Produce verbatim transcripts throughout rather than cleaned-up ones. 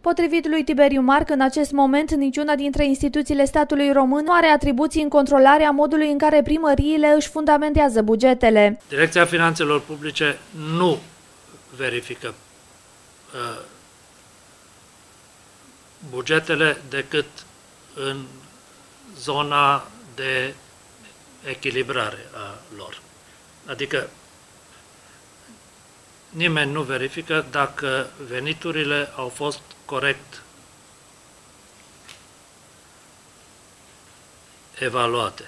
Potrivit lui Tiberiu Marc, în acest moment niciuna dintre instituțiile statului român nu are atribuții în controlarea modului în care primăriile își fundamentează bugetele. Direcția Finanțelor Publice nu verifică uh, bugetele decât în zona de echilibrare a lor. Adică nimeni nu verifică dacă veniturile au fost corect evaluate.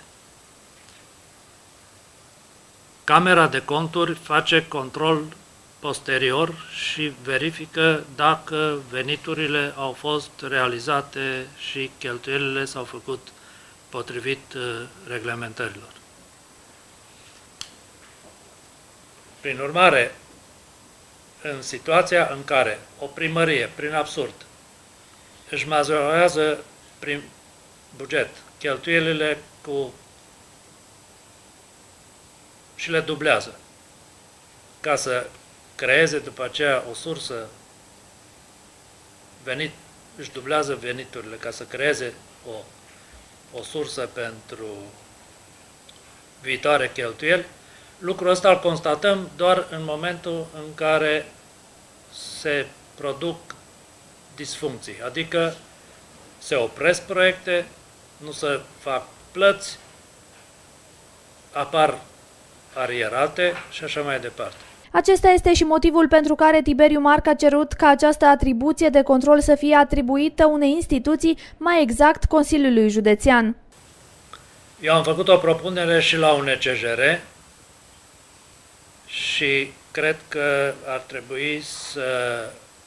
Camera de conturi face control posterior și verifică dacă veniturile au fost realizate și cheltuielile s-au făcut potrivit reglementărilor. Prin urmare, în situația în care o primărie, prin absurd, își majorează prin buget cheltuielile cu și le dublează, ca să creeze după aceea o sursă venit, își dublează veniturile ca să creeze o, o sursă pentru viitoare cheltuieli, lucrul ăsta îl constatăm doar în momentul în care se produc disfuncții, adică se opresc proiecte, nu se fac plăți, apar arierate și așa mai departe. Acesta este și motivul pentru care Tiberiu Marc a cerut ca această atribuție de control să fie atribuită unei instituții, mai exact Consiliului Județean. Eu am făcut o propunere și la U N C J R și cred că ar trebui să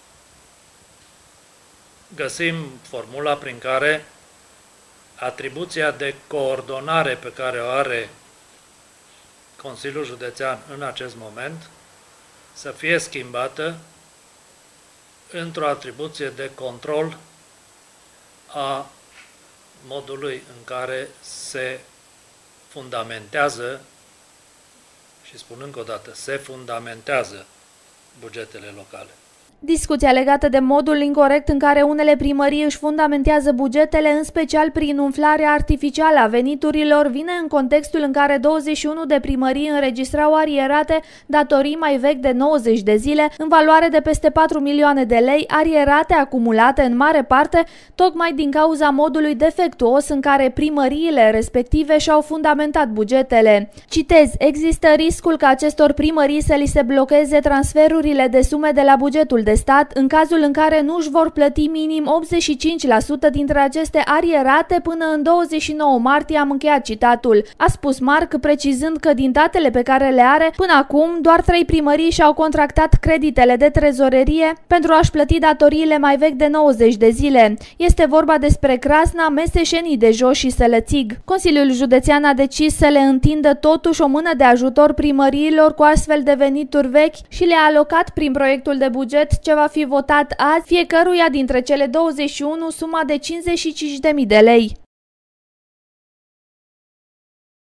găsim formula prin care atribuția de coordonare pe care o are Consiliul Județean în acest moment să fie schimbată într-o atribuție de control a modului în care se fundamentează, și spun încă o dată, se fundamentează bugetele locale. Discuția legată de modul incorect în care unele primării își fundamentează bugetele, în special prin umflarea artificială a veniturilor, vine în contextul în care douăzeci și unu de primării înregistrau arierate datorii mai vechi de nouăzeci de zile, în valoare de peste patru milioane de lei, arierate acumulate în mare parte tocmai din cauza modului defectuos în care primăriile respective și-au fundamentat bugetele. Citez, există riscul ca acestor primării să li se blocheze transferurile de sume de la bugetul de stat în cazul în care nu își vor plăti minim optzeci și cinci la sută dintre aceste arierate până în douăzeci și nouă martie, am încheiat citatul. A spus Marc, precizând că din datele pe care le are, până acum doar trei primării și-au contractat creditele de trezorerie pentru a-și plăti datoriile mai vechi de nouăzeci de zile. Este vorba despre Crasna, Meseșenii de Jos și Sălățig. Consiliul Județean a decis să le întindă totuși o mână de ajutor primăriilor cu astfel de venituri vechi și le-a alocat prin proiectul de buget ce va fi votat azi fiecăruia dintre cele douăzeci și unu suma de cincizeci și cinci de mii de lei.